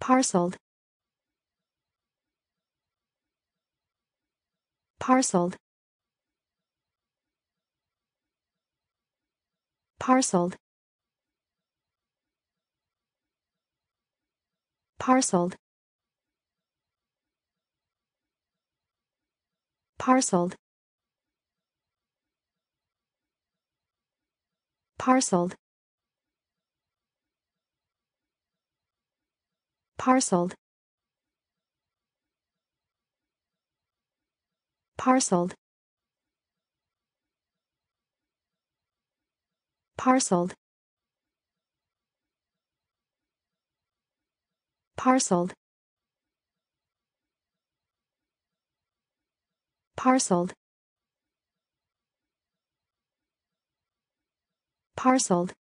Parceled. Parceled. Parceled. Parceled. Parceled. Parceled. Parceled. Parceled. Parceled. Parceled. Parceled. Parceled.